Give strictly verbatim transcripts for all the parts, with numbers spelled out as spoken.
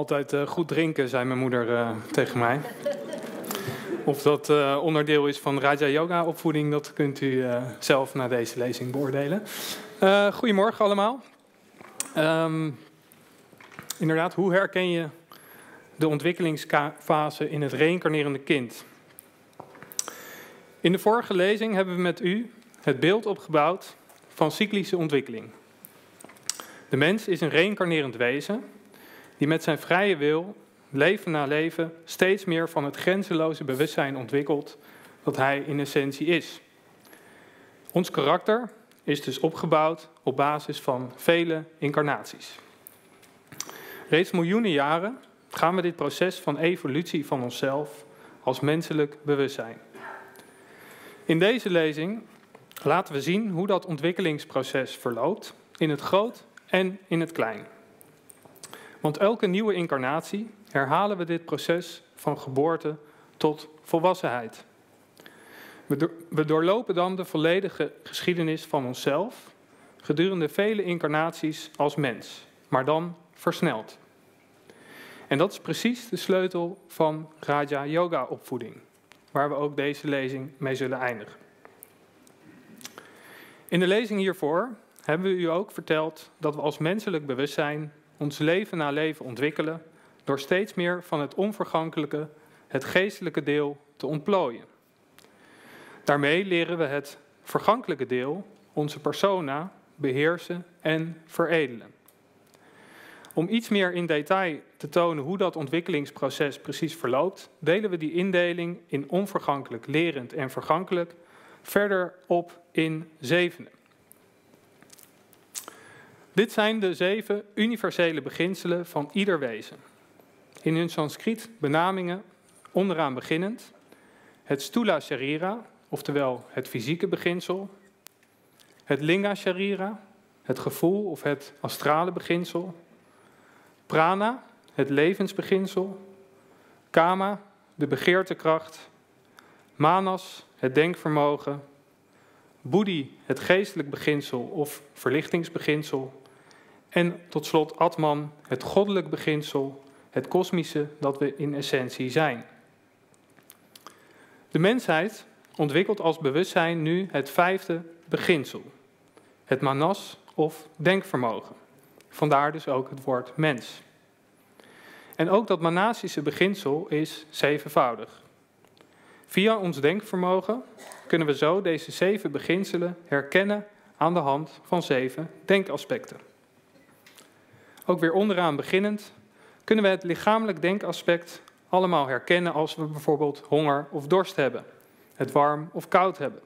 Altijd uh, goed drinken, zei mijn moeder uh, tegen mij. Of dat uh, onderdeel is van Raja Yoga opvoeding, dat kunt u uh, zelf na deze lezing beoordelen. Uh, goedemorgen allemaal. Um, inderdaad, hoe herken je de ontwikkelingsfase in het reïncarnerende kind? In de vorige lezing hebben we met u het beeld opgebouwd van cyclische ontwikkeling. De mens is een reïncarnerend wezen die met zijn vrije wil, leven na leven, steeds meer van het grenzeloze bewustzijn ontwikkelt dat hij in essentie is. Ons karakter is dus opgebouwd op basis van vele incarnaties. Reeds miljoenen jaren gaan we dit proces van evolutie van onszelf als menselijk bewustzijn. In deze lezing laten we zien hoe dat ontwikkelingsproces verloopt in het groot en in het klein. Want elke nieuwe incarnatie herhalen we dit proces van geboorte tot volwassenheid. We doorlopen dan de volledige geschiedenis van onszelf gedurende vele incarnaties als mens, maar dan versneld. En dat is precies de sleutel van Raja Yoga opvoeding, waar we ook deze lezing mee zullen eindigen. In de lezing hiervoor hebben we u ook verteld dat we als menselijk bewustzijn ons leven na leven ontwikkelen door steeds meer van het onvergankelijke, het geestelijke deel te ontplooien. Daarmee leren we het vergankelijke deel, onze persona, beheersen en veredelen. Om iets meer in detail te tonen hoe dat ontwikkelingsproces precies verloopt, delen we die indeling in onvergankelijk, lerend en vergankelijk verder op in zevenen. Dit zijn de zeven universele beginselen van ieder wezen. In hun Sanskriet benamingen onderaan beginnend het Sthula Sharira, oftewel het fysieke beginsel, het Linga Sharira, het gevoel of het astrale beginsel, Prana, het levensbeginsel, Kama, de begeertekracht, Manas, het denkvermogen, Buddhi, het geestelijk beginsel of verlichtingsbeginsel, en tot slot Atman, het goddelijk beginsel, het kosmische dat we in essentie zijn. De mensheid ontwikkelt als bewustzijn nu het vijfde beginsel, het manas of denkvermogen. Vandaar dus ook het woord mens. En ook dat manasische beginsel is zevenvoudig. Via ons denkvermogen kunnen we zo deze zeven beginselen herkennen aan de hand van zeven denkaspecten. Ook weer onderaan beginnend kunnen we het lichamelijk denkaspect allemaal herkennen als we bijvoorbeeld honger of dorst hebben, het warm of koud hebben.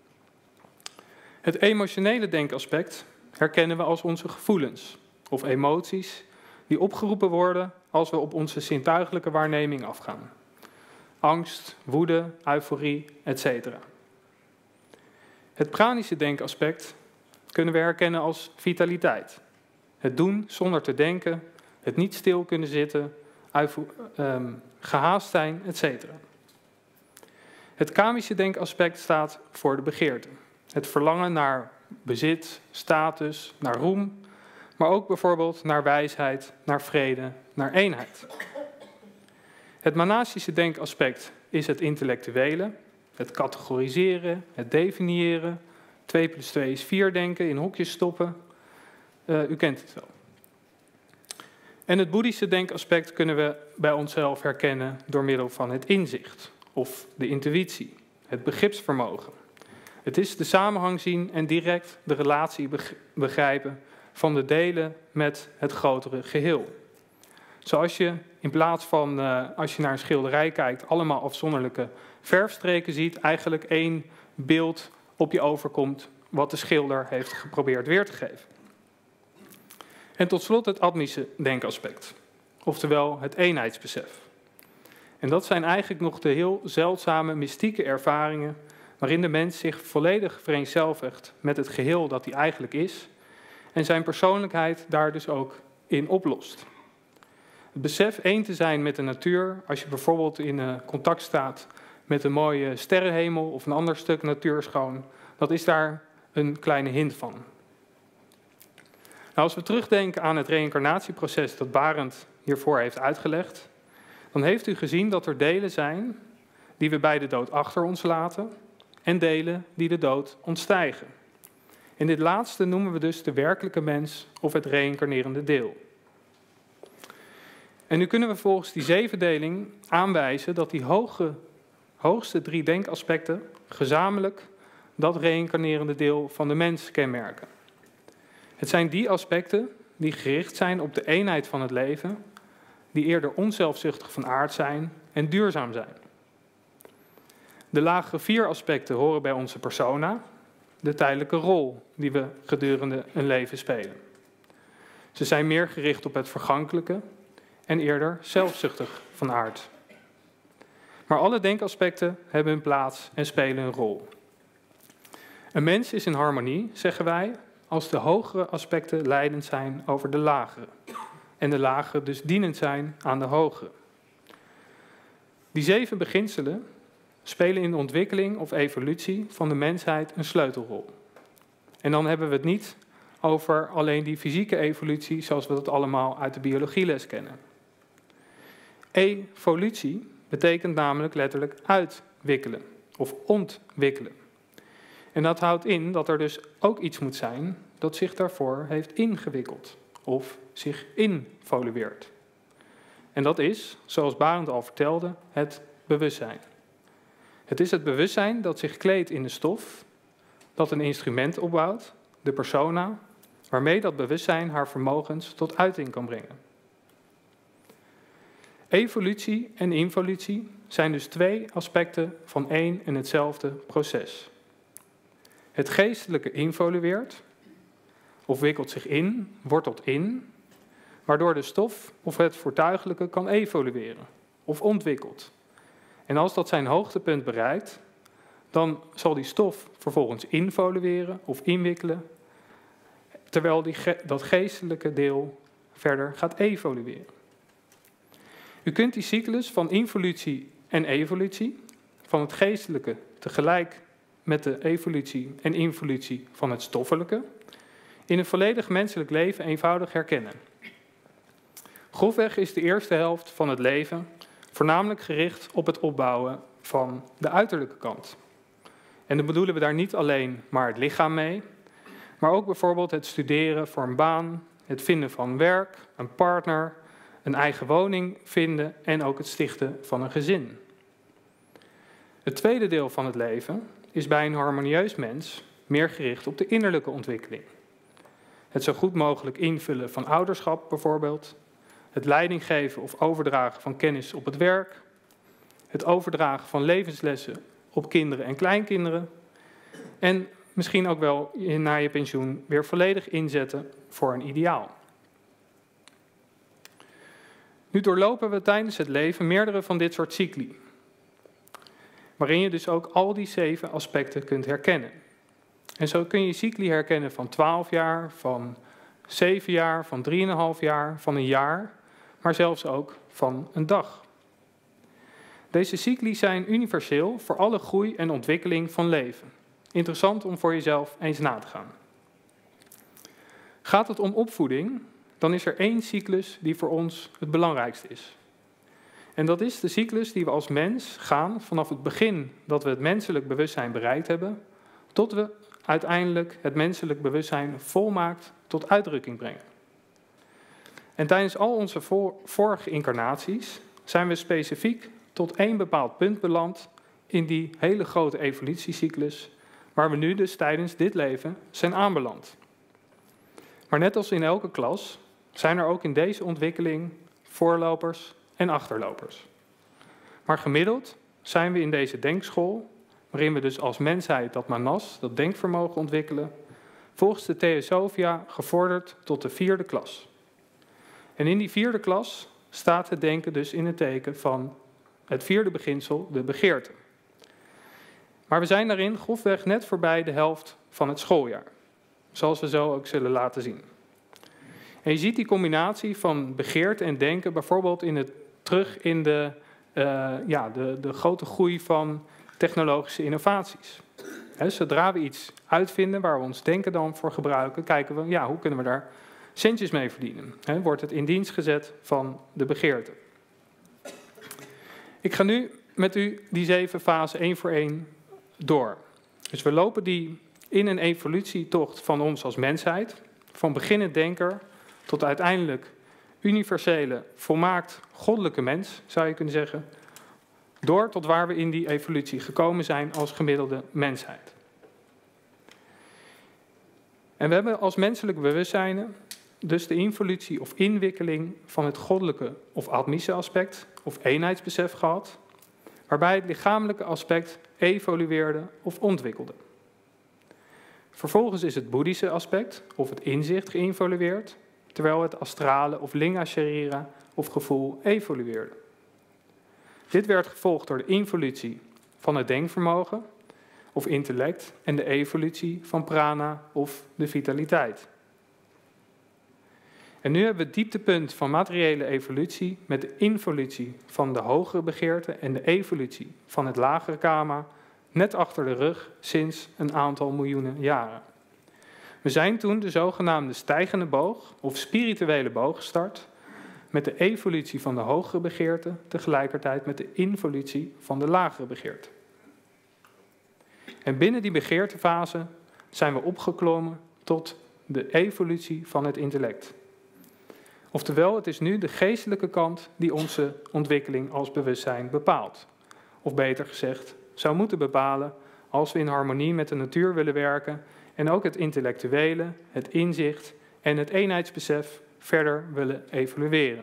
Het emotionele denkaspect herkennen we als onze gevoelens of emoties die opgeroepen worden als we op onze zintuigelijke waarneming afgaan. Angst, woede, euforie, et cetera. Het pranische denkaspect kunnen we herkennen als vitaliteit. Het doen zonder te denken, het niet stil kunnen zitten, um, gehaast zijn, et cetera. Het kamische denkaspect staat voor de begeerte. Het verlangen naar bezit, status, naar roem, maar ook bijvoorbeeld naar wijsheid, naar vrede, naar eenheid. Het manasische denkaspect is het intellectuele, het categoriseren, het definiëren, twee plus twee is vier denken, in hokjes stoppen. Uh, u kent het wel. En het boeddhische denkaspect kunnen we bij onszelf herkennen door middel van het inzicht of de intuïtie, het begripsvermogen. Het is de samenhang zien en direct de relatie begrijpen van de delen met het grotere geheel. Zoals je in plaats van, uh, als je naar een schilderij kijkt, allemaal afzonderlijke verfstreken ziet, eigenlijk één beeld op je overkomt wat de schilder heeft geprobeerd weer te geven. En tot slot het atmische denkaspect, oftewel het eenheidsbesef. En dat zijn eigenlijk nog de heel zeldzame mystieke ervaringen waarin de mens zich volledig vereenzelvigt met het geheel dat hij eigenlijk is en zijn persoonlijkheid daar dus ook in oplost. Het besef één te zijn met de natuur, als je bijvoorbeeld in uh, contact staat met een mooie sterrenhemel of een ander stuk natuurschoon, dat is daar een kleine hint van. Nou, als we terugdenken aan het reïncarnatieproces dat Barend hiervoor heeft uitgelegd, dan heeft u gezien dat er delen zijn die we bij de dood achter ons laten en delen die de dood ontstijgen. En dit laatste noemen we dus de werkelijke mens of het reïncarnerende deel. En nu kunnen we volgens die zevendeling aanwijzen dat die hoge, hoogste drie denkaspecten gezamenlijk dat reïncarnerende deel van de mens kenmerken. Het zijn die aspecten die gericht zijn op de eenheid van het leven, die eerder onzelfzuchtig van aard zijn en duurzaam zijn. De lagere vier aspecten horen bij onze persona, de tijdelijke rol die we gedurende een leven spelen. Ze zijn meer gericht op het vergankelijke en eerder zelfzuchtig van aard. Maar alle denkaspecten hebben hun plaats en spelen een rol. Een mens is in harmonie, zeggen wij, als de hogere aspecten leidend zijn over de lagere en de lagere dus dienend zijn aan de hogere. Die zeven beginselen spelen in de ontwikkeling of evolutie van de mensheid een sleutelrol. En dan hebben we het niet over alleen die fysieke evolutie zoals we dat allemaal uit de biologieles kennen. Evolutie betekent namelijk letterlijk uitwikkelen of ontwikkelen. En dat houdt in dat er dus ook iets moet zijn dat zich daarvoor heeft ingewikkeld of zich involueert. En dat is, zoals Barend al vertelde, het bewustzijn. Het is het bewustzijn dat zich kleedt in de stof, dat een instrument opbouwt, de persona, waarmee dat bewustzijn haar vermogens tot uiting kan brengen. Evolutie en involutie zijn dus twee aspecten van één en hetzelfde proces. Het geestelijke involueert, of wikkelt zich in, wortelt in, waardoor de stof of het voortuigelijke kan evolueren of ontwikkelt. En als dat zijn hoogtepunt bereikt, dan zal die stof vervolgens involueren of inwikkelen, terwijl die ge- dat geestelijke deel verder gaat evolueren. U kunt die cyclus van involutie en evolutie, van het geestelijke tegelijk met de evolutie en involutie van het stoffelijke, in een volledig menselijk leven eenvoudig herkennen. Grofweg is de eerste helft van het leven voornamelijk gericht op het opbouwen van de uiterlijke kant. En dan bedoelen we daar niet alleen maar het lichaam mee, maar ook bijvoorbeeld het studeren voor een baan, het vinden van werk, een partner, een eigen woning vinden en ook het stichten van een gezin. Het tweede deel van het leven is bij een harmonieus mens meer gericht op de innerlijke ontwikkeling. Het zo goed mogelijk invullen van ouderschap bijvoorbeeld, het leiding geven of overdragen van kennis op het werk, het overdragen van levenslessen op kinderen en kleinkinderen en misschien ook wel na je pensioen weer volledig inzetten voor een ideaal. Nu doorlopen we tijdens het leven meerdere van dit soort cycli, waarin je dus ook al die zeven aspecten kunt herkennen. En zo kun je cycli herkennen van twaalf jaar, van zeven jaar, van drieënhalf jaar, van een jaar, maar zelfs ook van een dag. Deze cycli zijn universeel voor alle groei en ontwikkeling van leven. Interessant om voor jezelf eens na te gaan. Gaat het om opvoeding, dan is er één cyclus die voor ons het belangrijkste is. En dat is de cyclus die we als mens gaan vanaf het begin dat we het menselijk bewustzijn bereikt hebben, tot we uiteindelijk het menselijk bewustzijn volmaakt tot uitdrukking brengen. En tijdens al onze vorige incarnaties zijn we specifiek tot één bepaald punt beland in die hele grote evolutiecyclus, waar we nu dus tijdens dit leven zijn aanbeland. Maar net als in elke klas zijn er ook in deze ontwikkeling voorlopers en achterlopers. Maar gemiddeld zijn we in deze denkschool, waarin we dus als mensheid dat manas, dat denkvermogen ontwikkelen, volgens de Theosophia gevorderd tot de vierde klas. En in die vierde klas staat het denken dus in het teken van het vierde beginsel, de begeerte. Maar we zijn daarin grofweg net voorbij de helft van het schooljaar, zoals we zo ook zullen laten zien. En je ziet die combinatie van begeerte en denken bijvoorbeeld in het, terug in de, uh, ja, de, de grote groei van technologische innovaties. He, zodra we iets uitvinden waar we ons denken dan voor gebruiken, kijken we, ja, hoe kunnen we daar centjes mee verdienen. He, wordt het in dienst gezet van de begeerte. Ik ga nu met u die zeven fasen één voor één door. Dus we lopen die in een evolutietocht van ons als mensheid, van beginnend denker tot uiteindelijk universele, volmaakt goddelijke mens, zou je kunnen zeggen, door tot waar we in die evolutie gekomen zijn als gemiddelde mensheid. En we hebben als menselijk bewustzijn dus de involutie of inwikkeling van het goddelijke of atmische aspect of eenheidsbesef gehad, waarbij het lichamelijke aspect evolueerde of ontwikkelde. Vervolgens is het boeddhische aspect of het inzicht geïnvolueerd, terwijl het astrale of linga sharira of gevoel evolueerde. Dit werd gevolgd door de involutie van het denkvermogen of intellect en de evolutie van prana of de vitaliteit. En nu hebben we het dieptepunt van materiële evolutie met de involutie van de hogere begeerte en de evolutie van het lagere kama net achter de rug sinds een aantal miljoenen jaren. We zijn toen de zogenaamde stijgende boog of spirituele boog gestart met de evolutie van de hogere begeerte tegelijkertijd met de involutie van de lagere begeerte. En binnen die begeertefase zijn we opgeklommen tot de evolutie van het intellect. Oftewel, het is nu de geestelijke kant die onze ontwikkeling als bewustzijn bepaalt. Of beter gezegd, zou moeten bepalen als we in harmonie met de natuur willen werken en ook het intellectuele, het inzicht en het eenheidsbesef verder willen evolueren.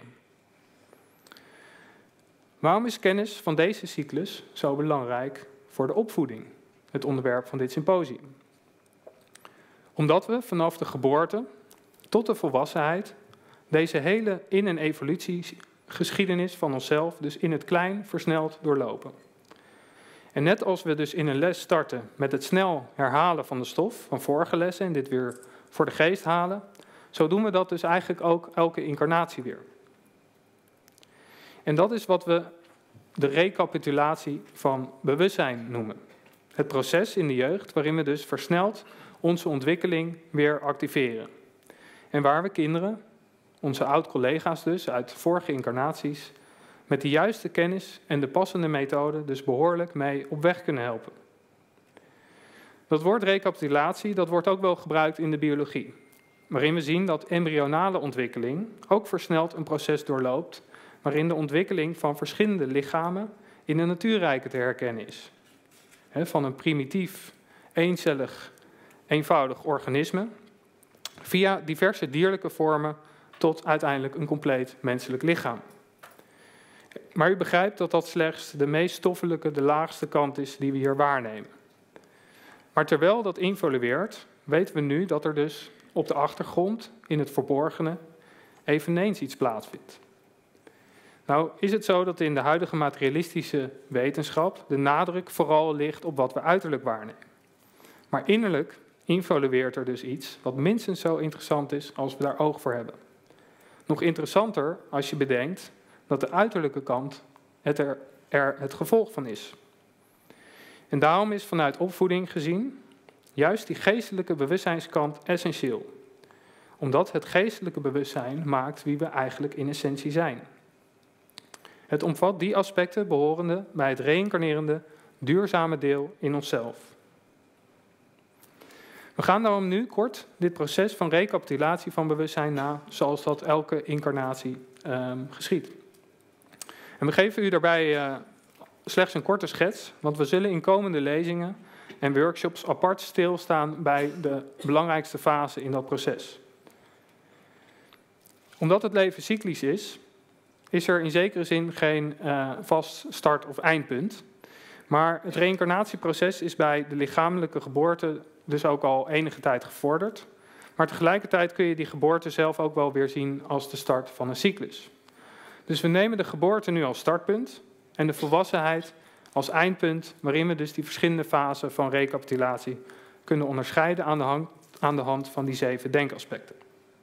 Waarom is kennis van deze cyclus zo belangrijk voor de opvoeding, het onderwerp van dit symposium? Omdat we vanaf de geboorte tot de volwassenheid deze hele in- en evolutiegeschiedenis van onszelf dus in het klein versneld doorlopen. En net als we dus in een les starten met het snel herhalen van de stof van vorige lessen en dit weer voor de geest halen, zo doen we dat dus eigenlijk ook elke incarnatie weer. En dat is wat we de recapitulatie van bewustzijn noemen. Het proces in de jeugd waarin we dus versneld onze ontwikkeling weer activeren. En waar we kinderen, onze oud-collega's dus uit vorige incarnaties, met de juiste kennis en de passende methode dus behoorlijk mee op weg kunnen helpen. Dat woord recapitulatie, dat wordt ook wel gebruikt in de biologie, waarin we zien dat embryonale ontwikkeling ook versneld een proces doorloopt, waarin de ontwikkeling van verschillende lichamen in de natuurrijke te herkennen is. He, van een primitief, eencellig, eenvoudig organisme, via diverse dierlijke vormen tot uiteindelijk een compleet menselijk lichaam. Maar u begrijpt dat dat slechts de meest stoffelijke, de laagste kant is die we hier waarnemen. Maar terwijl dat evolueert, weten we nu dat er dus op de achtergrond, in het verborgene, eveneens iets plaatsvindt. Nou is het zo dat in de huidige materialistische wetenschap de nadruk vooral ligt op wat we uiterlijk waarnemen. Maar innerlijk evolueert er dus iets wat minstens zo interessant is als we daar oog voor hebben. Nog interessanter als je bedenkt dat de uiterlijke kant het er, er het gevolg van is. En daarom is vanuit opvoeding gezien juist die geestelijke bewustzijnskant essentieel. Omdat het geestelijke bewustzijn maakt wie we eigenlijk in essentie zijn. Het omvat die aspecten behorende bij het reïncarnerende, duurzame deel in onszelf. We gaan daarom nu kort dit proces van recapitulatie van bewustzijn na, zoals dat elke incarnatie um, geschiedt. En we geven u daarbij uh, slechts een korte schets, want we zullen in komende lezingen en workshops apart stilstaan bij de belangrijkste fase in dat proces. Omdat het leven cyclisch is, is er in zekere zin geen uh, vast start- of eindpunt. Maar het reïncarnatieproces is bij de lichamelijke geboorte dus ook al enige tijd gevorderd. Maar tegelijkertijd kun je die geboorte zelf ook wel weer zien als de start van een cyclus. Dus we nemen de geboorte nu als startpunt en de volwassenheid als eindpunt, waarin we dus die verschillende fasen van recapitulatie kunnen onderscheiden aan de hand, aan de hand van die zeven denkaspecten.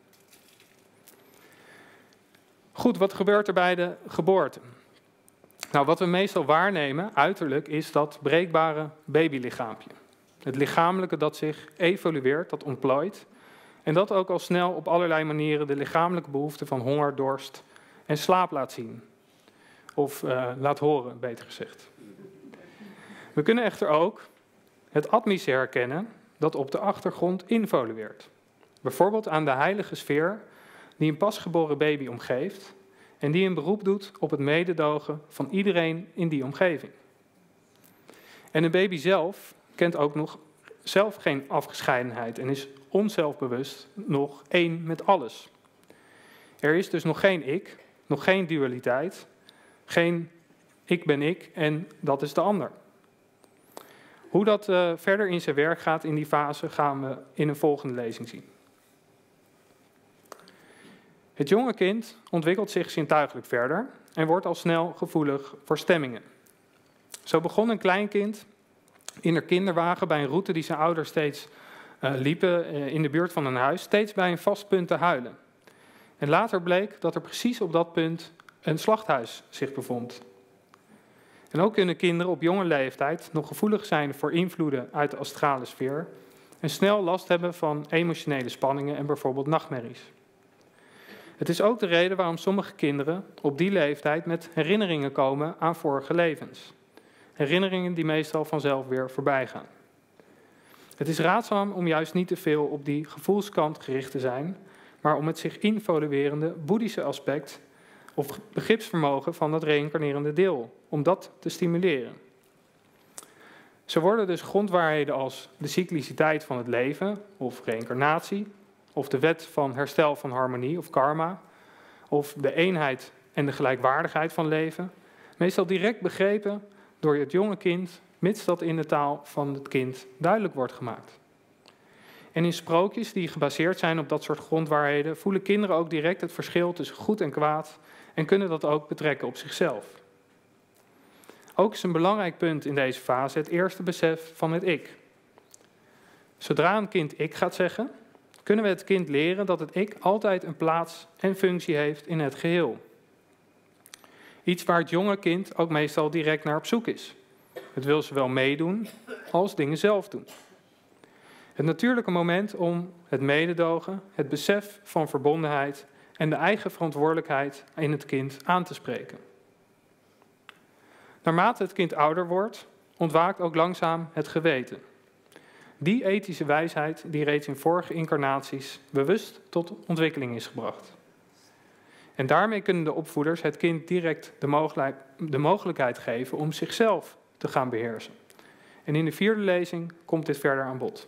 Goed, wat gebeurt er bij de geboorte? Nou, wat we meestal waarnemen, uiterlijk, is dat breekbare babylichaampje. Het lichamelijke dat zich evolueert, dat ontplooit En dat ook al snel op allerlei manieren de lichamelijke behoeften van honger, dorst en slaap laat zien. Of uh, laat horen, beter gezegd. We kunnen echter ook het atmische herkennen dat op de achtergrond involueert. Bijvoorbeeld aan de heilige sfeer die een pasgeboren baby omgeeft en die een beroep doet op het mededogen van iedereen in die omgeving. En een baby zelf kent ook nog zelf geen afgescheidenheid en is onzelfbewust nog één met alles. Er is dus nog geen ik, nog geen dualiteit, geen ik ben ik en dat is de ander. Hoe dat uh, verder in zijn werk gaat in die fase gaan we in een volgende lezing zien. Het jonge kind ontwikkelt zich zintuigelijk verder en wordt al snel gevoelig voor stemmingen. Zo begon een kleinkind in haar kinderwagen bij een route die zijn ouders steeds uh, liepen uh, in de buurt van een huis, steeds bij een vast punt te huilen. En later bleek dat er precies op dat punt een slachthuis zich bevond. En ook kunnen kinderen op jonge leeftijd nog gevoelig zijn voor invloeden uit de astrale sfeer en snel last hebben van emotionele spanningen en bijvoorbeeld nachtmerries. Het is ook de reden waarom sommige kinderen op die leeftijd met herinneringen komen aan vorige levens. Herinneringen die meestal vanzelf weer voorbij gaan. Het is raadzaam om juist niet te veel op die gevoelskant gericht te zijn, maar om het zich involuerende boeddhische aspect of begripsvermogen van dat reïncarnerende deel, om dat te stimuleren. Zo worden dus grondwaarheden als de cycliciteit van het leven, of reïncarnatie, of de wet van herstel van harmonie of karma, of de eenheid en de gelijkwaardigheid van leven, meestal direct begrepen door het jonge kind, mits dat in de taal van het kind duidelijk wordt gemaakt. En in sprookjes die gebaseerd zijn op dat soort grondwaarheden, voelen kinderen ook direct het verschil tussen goed en kwaad en kunnen dat ook betrekken op zichzelf. Ook is een belangrijk punt in deze fase het eerste besef van het ik. Zodra een kind ik gaat zeggen, kunnen we het kind leren dat het ik altijd een plaats en functie heeft in het geheel. Iets waar het jonge kind ook meestal direct naar op zoek is. Het wil zowel meedoen als dingen zelf doen. Het natuurlijke moment om het mededogen, het besef van verbondenheid en de eigen verantwoordelijkheid in het kind aan te spreken. Naarmate het kind ouder wordt, ontwaakt ook langzaam het geweten. Die ethische wijsheid die reeds in vorige incarnaties bewust tot ontwikkeling is gebracht. En daarmee kunnen de opvoeders het kind direct de, mogelijk, de mogelijkheid geven om zichzelf te gaan beheersen. En in de vierde lezing komt dit verder aan bod.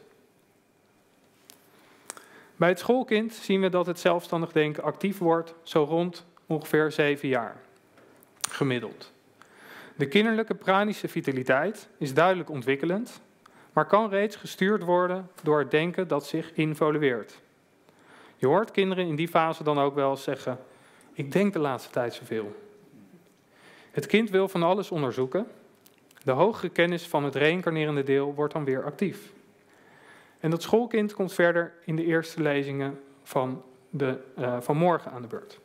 Bij het schoolkind zien we dat het zelfstandig denken actief wordt zo rond ongeveer zeven jaar, gemiddeld. De kinderlijke pranische vitaliteit is duidelijk ontwikkelend, maar kan reeds gestuurd worden door het denken dat zich involueert. Je hoort kinderen in die fase dan ook wel zeggen, ik denk de laatste tijd zoveel. Het kind wil van alles onderzoeken. De hogere kennis van het reïncarnerende deel wordt dan weer actief. En dat schoolkind komt verder in de eerste lezingen van, de, uh, van morgen aan de beurt.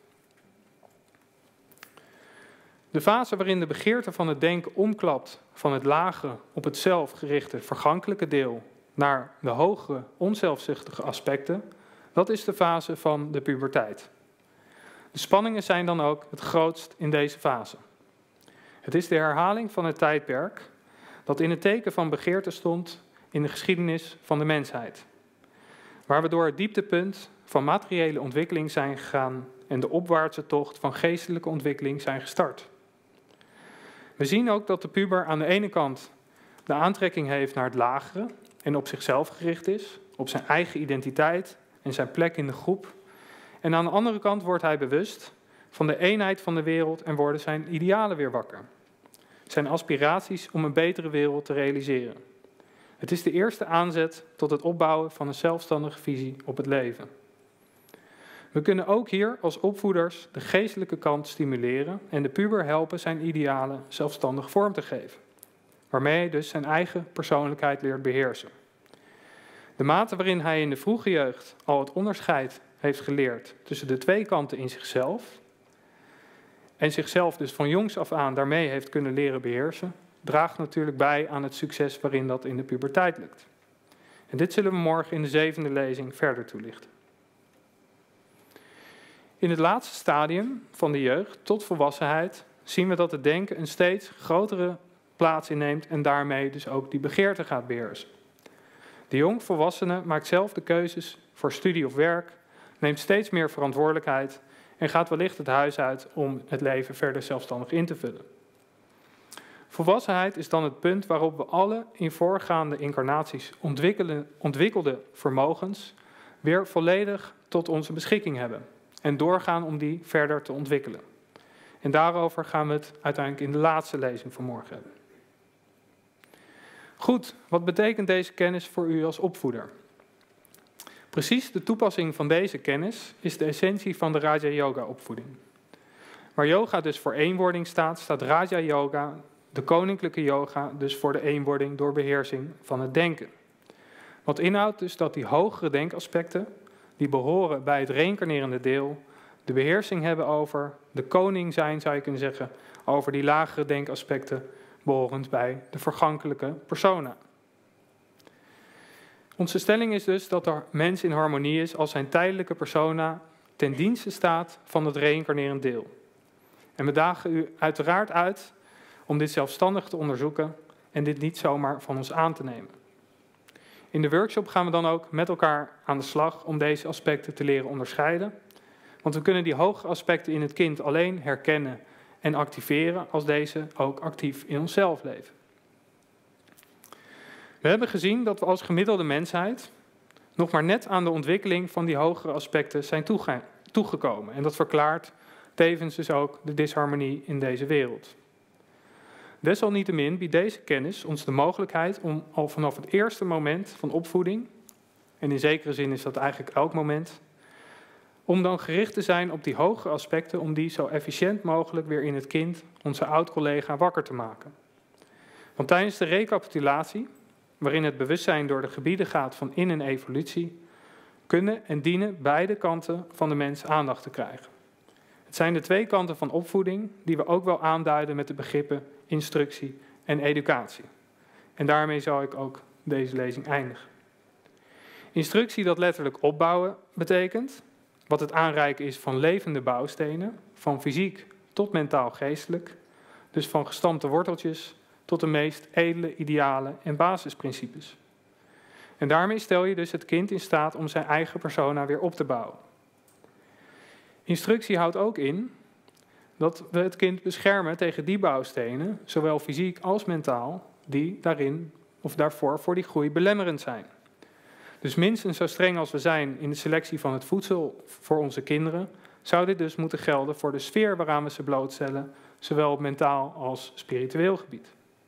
De fase waarin de begeerte van het denken omklapt van het lage, op het zelf gerichte, vergankelijke deel naar de hogere, onzelfzuchtige aspecten, dat is de fase van de puberteit. De spanningen zijn dan ook het grootst in deze fase. Het is de herhaling van het tijdperk dat in het teken van begeerte stond in de geschiedenis van de mensheid. Waar we door het dieptepunt van materiële ontwikkeling zijn gegaan en de opwaartse tocht van geestelijke ontwikkeling zijn gestart. We zien ook dat de puber aan de ene kant de aantrekking heeft naar het lagere en op zichzelf gericht is, op zijn eigen identiteit en zijn plek in de groep. En aan de andere kant wordt hij bewust van de eenheid van de wereld en worden zijn idealen weer wakker. Zijn aspiraties om een betere wereld te realiseren. Het is de eerste aanzet tot het opbouwen van een zelfstandige visie op het leven. We kunnen ook hier als opvoeders de geestelijke kant stimuleren en de puber helpen zijn idealen zelfstandig vorm te geven. Waarmee hij dus zijn eigen persoonlijkheid leert beheersen. De mate waarin hij in de vroege jeugd al het onderscheid heeft geleerd tussen de twee kanten in zichzelf en zichzelf dus van jongs af aan daarmee heeft kunnen leren beheersen, draagt natuurlijk bij aan het succes waarin dat in de puberteit lukt. En dit zullen we morgen in de zevende lezing verder toelichten. In het laatste stadium van de jeugd tot volwassenheid zien we dat het denken een steeds grotere plaats inneemt en daarmee dus ook die begeerte gaat beheersen. De jongvolwassene maakt zelf de keuzes voor studie of werk, neemt steeds meer verantwoordelijkheid en gaat wellicht het huis uit om het leven verder zelfstandig in te vullen. Volwassenheid is dan het punt waarop we alle in voorgaande incarnaties ontwikkelde vermogens weer volledig tot onze beschikking hebben en doorgaan om die verder te ontwikkelen. En daarover gaan we het uiteindelijk in de laatste lezing van morgen hebben. Goed, wat betekent deze kennis voor u als opvoeder? Precies de toepassing van deze kennis is de essentie van de Raja Yoga opvoeding. Waar yoga dus voor eenwording staat, staat Raja Yoga, de koninklijke yoga, dus voor de eenwording door beheersing van het denken. Wat inhoudt dus dat die hogere denkaspecten, die behoren bij het reïncarnerende deel, de beheersing hebben over de koning zijn, zou je kunnen zeggen, over die lagere denkaspecten, behorend bij de vergankelijke persona. Onze stelling is dus dat de mens in harmonie is als zijn tijdelijke persona ten dienste staat van het reïncarnerend deel. En we dagen u uiteraard uit om dit zelfstandig te onderzoeken en dit niet zomaar van ons aan te nemen. In de workshop gaan we dan ook met elkaar aan de slag om deze aspecten te leren onderscheiden. Want we kunnen die hogere aspecten in het kind alleen herkennen en activeren als deze ook actief in onszelf leven. We hebben gezien dat we als gemiddelde mensheid nog maar net aan de ontwikkeling van die hogere aspecten zijn toege- toegekomen. En dat verklaart tevens dus ook de disharmonie in deze wereld. Desalniettemin biedt deze kennis ons de mogelijkheid om al vanaf het eerste moment van opvoeding, en in zekere zin is dat eigenlijk elk moment, om dan gericht te zijn op die hogere aspecten, om die zo efficiënt mogelijk weer in het kind, onze oud-collega, wakker te maken. Want tijdens de recapitulatie, waarin het bewustzijn door de gebieden gaat van in- en evolutie, kunnen en dienen beide kanten van de mens aandacht te krijgen. Het zijn de twee kanten van opvoeding die we ook wel aanduiden met de begrippen instructie en educatie. En daarmee zal ik ook deze lezing eindigen. Instructie dat letterlijk opbouwen betekent, wat het aanreiken is van levende bouwstenen, van fysiek tot mentaal-geestelijk, dus van gestampte worteltjes tot de meest edele idealen en basisprincipes. En daarmee stel je dus het kind in staat om zijn eigen persona weer op te bouwen. Instructie houdt ook in dat we het kind beschermen tegen die bouwstenen, zowel fysiek als mentaal, die daarin of daarvoor voor die groei belemmerend zijn. Dus minstens zo streng als we zijn in de selectie van het voedsel voor onze kinderen, zou dit dus moeten gelden voor de sfeer waaraan we ze blootstellen, zowel op mentaal als spiritueel gebied.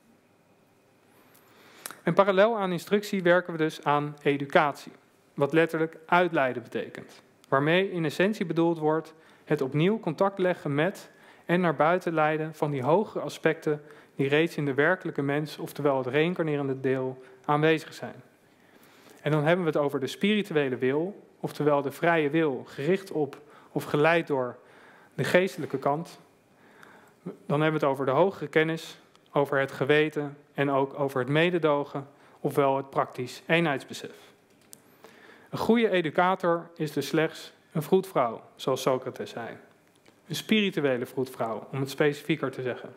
En parallel aan instructie werken we dus aan educatie, wat letterlijk uitleiden betekent. Waarmee in essentie bedoeld wordt het opnieuw contact leggen met en naar buiten leiden van die hogere aspecten die reeds in de werkelijke mens, oftewel het reïncarnerende deel, aanwezig zijn. En dan hebben we het over de spirituele wil, oftewel de vrije wil gericht op of geleid door de geestelijke kant. Dan hebben we het over de hogere kennis, over het geweten en ook over het mededogen, ofwel het praktisch eenheidsbesef. Een goede educator is dus slechts een vroedvrouw, zoals Socrates zei. Een spirituele vroedvrouw, om het specifieker te zeggen.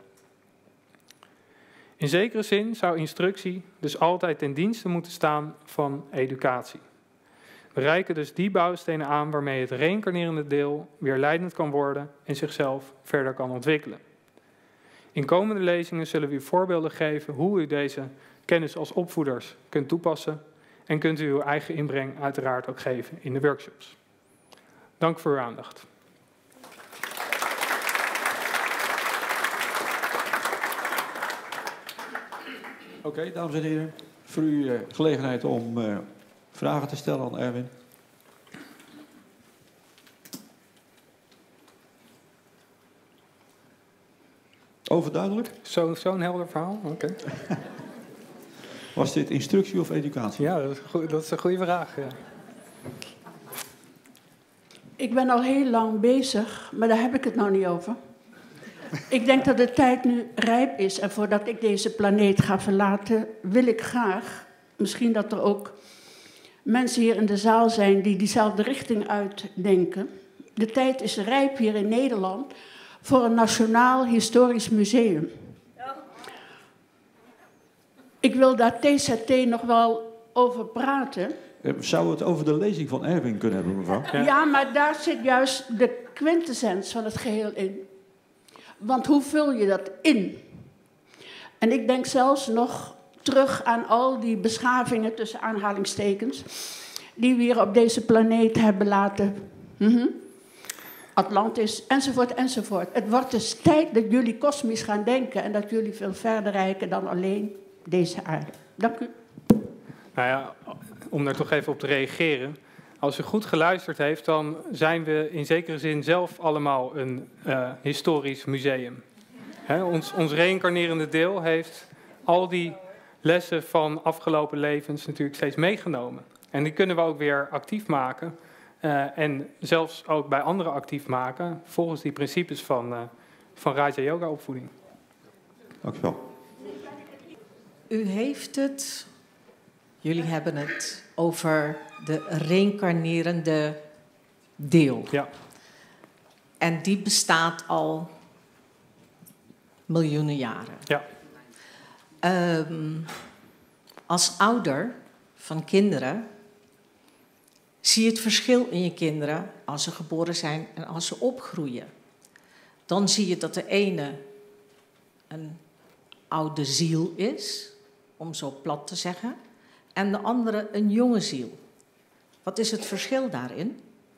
In zekere zin zou instructie dus altijd ten dienste moeten staan van educatie. We reiken dus die bouwstenen aan waarmee het reïncarnerende deel weer leidend kan worden en zichzelf verder kan ontwikkelen. In komende lezingen zullen we u voorbeelden geven hoe u deze kennis als opvoeders kunt toepassen en kunt u uw eigen inbreng uiteraard ook geven in de workshops. Dank voor uw aandacht. Oké, okay, dames en heren. Voor u uh, gelegenheid om uh, vragen te stellen aan Erwin. Overduidelijk? Zo, zo'n helder verhaal? Oké. Okay. Was dit instructie of educatie? Ja, dat is, goed, dat is een goede vraag. Ja. Ik ben al heel lang bezig, maar daar heb ik het nou niet over. Ik denk dat de tijd nu rijp is en voordat ik deze planeet ga verlaten, wil ik graag, misschien dat er ook mensen hier in de zaal zijn die diezelfde richting uitdenken, de tijd is rijp hier in Nederland voor een nationaal historisch museum. Ik wil daar T Z T nog wel over praten. Zou het over de lezing van Erwin kunnen hebben, mevrouw? Ja. ja, maar daar zit juist de quintessens van het geheel in. Want hoe vul je dat in? En ik denk zelfs nog terug aan al die beschavingen, tussen aanhalingstekens, die we hier op deze planeet hebben laten. Mm-hmm. Atlantis, enzovoort, enzovoort. Het wordt dus tijd dat jullie kosmisch gaan denken en dat jullie veel verder reiken dan alleen deze aarde. Dank u. Nou ja, om daar toch even op te reageren. Als u goed geluisterd heeft, dan zijn we in zekere zin zelf allemaal een uh, historisch museum. He, ons, ons reïncarnerende deel heeft al die lessen van afgelopen levens natuurlijk steeds meegenomen. En die kunnen we ook weer actief maken. Uh, en zelfs ook bij anderen actief maken, volgens die principes van, uh, van Raja Yoga opvoeding. Dank u wel. U heeft het, jullie hebben het over de reïncarnerende deel. Ja. En die bestaat al miljoenen jaren. Ja. Um, als ouder van kinderen zie je het verschil in je kinderen als ze geboren zijn en als ze opgroeien. Dan zie je dat de ene een oude ziel is, om zo plat te zeggen, en de andere een jonge ziel. Wat is het verschil daarin?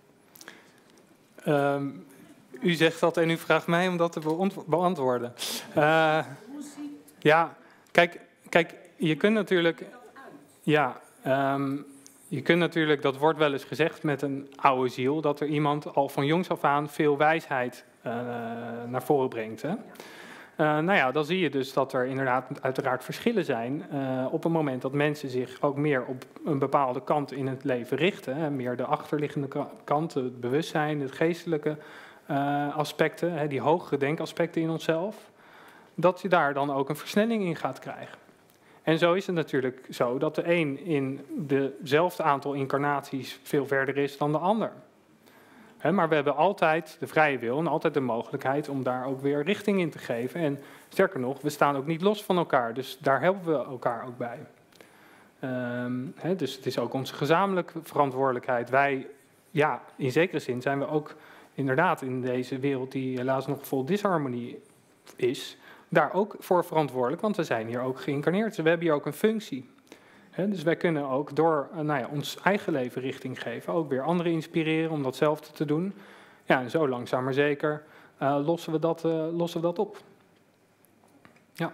Um, u zegt dat en u vraagt mij om dat te beantwoorden. Uh, ja, kijk, kijk, je kunt natuurlijk... Ja, um, je kunt natuurlijk, dat wordt wel eens gezegd met een oude ziel, dat er iemand al van jongs af aan veel wijsheid uh, naar voren brengt. Hè? Uh, nou ja, dan zie je dus dat er inderdaad uiteraard verschillen zijn uh, op het moment dat mensen zich ook meer op een bepaalde kant in het leven richten. Hè? Meer de achterliggende kant, het bewustzijn, het geestelijke uh, aspecten, hè? Die hogere denkaspecten in onszelf. Dat je daar dan ook een versnelling in gaat krijgen. En zo is het natuurlijk zo dat de een in dezelfde aantal incarnaties veel verder is dan de ander. He, maar we hebben altijd de vrije wil en altijd de mogelijkheid om daar ook weer richting in te geven. En sterker nog, we staan ook niet los van elkaar, dus daar helpen we elkaar ook bij. Um, he, dus het is ook onze gezamenlijke verantwoordelijkheid. Wij, ja, in zekere zin zijn we ook inderdaad in deze wereld die helaas nog vol disharmonie is, daar ook voor verantwoordelijk, want we zijn hier ook geïncarneerd. Dus we hebben hier ook een functie. He, dus wij kunnen ook door uh, nou ja, ons eigen leven richting geven, ook weer anderen inspireren om datzelfde te doen. Ja, en zo langzaam maar zeker uh, lossen, we dat, uh, lossen we dat op. Ja.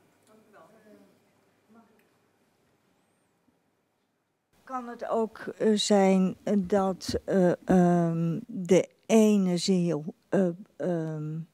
Kan het ook uh, zijn dat uh, um, de ene ziel uh, um,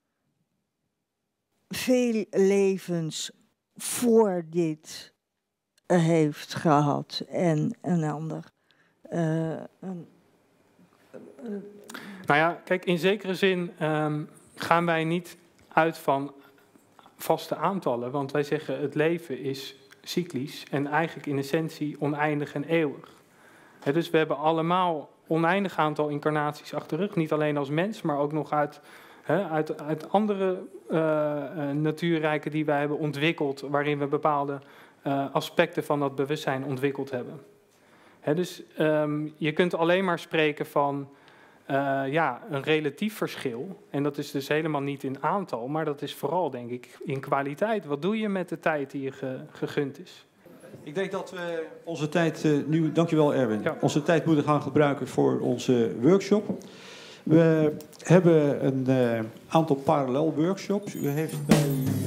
veel levens voor dit uh, heeft gehad en een ander? Uh, een, uh, nou ja, kijk, in zekere zin um, gaan wij niet uit van vaste aantallen, want wij zeggen het leven is cyclisch en eigenlijk in essentie oneindig en eeuwig. He, dus we hebben allemaal oneindig aantal incarnaties achter de rug, niet alleen als mens, maar ook nog uit, he, uit, uit andere uh, uh, natuurrijken die wij hebben ontwikkeld, waarin we bepaalde uh, aspecten van dat bewustzijn ontwikkeld hebben. He, dus um, je kunt alleen maar spreken van uh, ja, een relatief verschil, en dat is dus helemaal niet in aantal, maar dat is vooral, denk ik, in kwaliteit. Wat doe je met de tijd die je ge, gegund is? Ik denk dat we onze tijd uh, nu, dankjewel Erwin, ja. onze tijd moeten gaan gebruiken voor onze workshop. We hebben een uh, aantal parallel workshops. U heeft bij